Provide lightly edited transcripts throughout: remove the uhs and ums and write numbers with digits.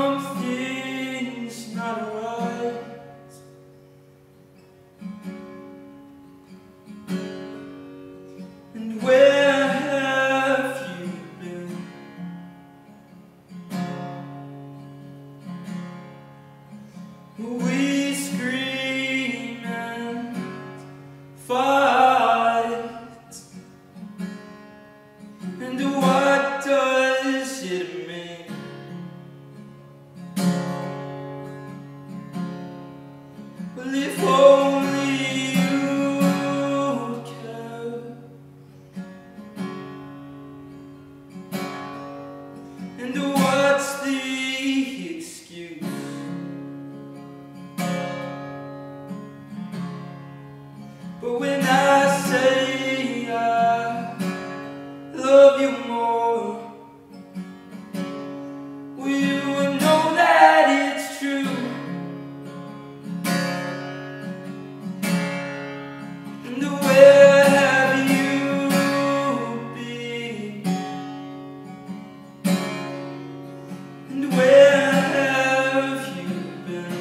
something's not right. And where have you been? We scream and fight, and what does it mean? Well, if only you care, and what's the excuse? But when I say I love you more, well, you would know that it's true. And where have you been? And where have you been?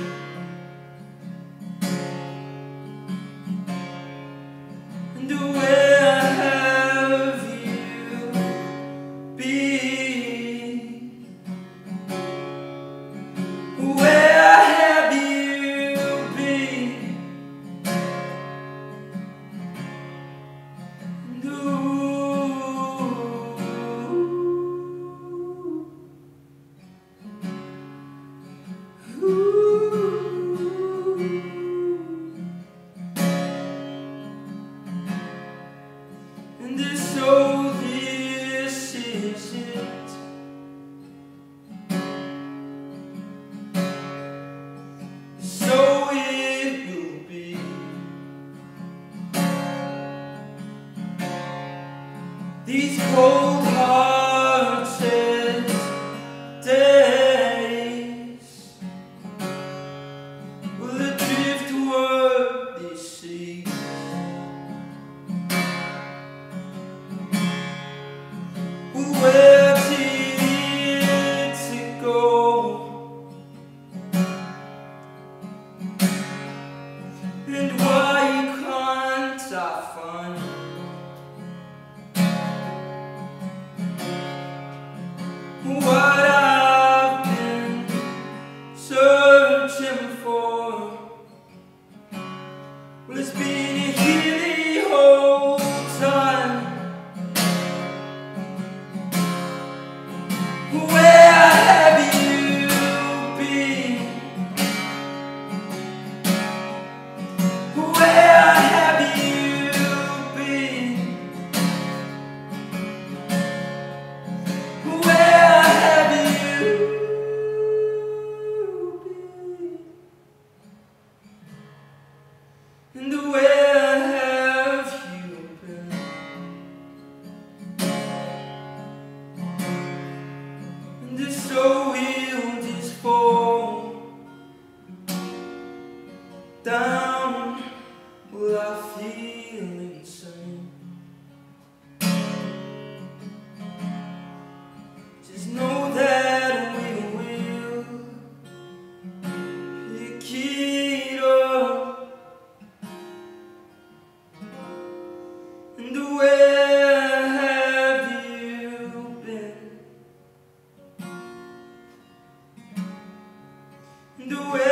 And where have you been? Where have you been? And And so this is it. So it will be. These cold-hearted days will adrift toward these seas. Where did it go? And why can't I find what I've been searching for? Well, it's been here the whole time. Where have you been? Where have you been? Where have you been? And where have you been? And so will this fall down? Will I feel insane? Just know that we will pick it up. And where have you been? And where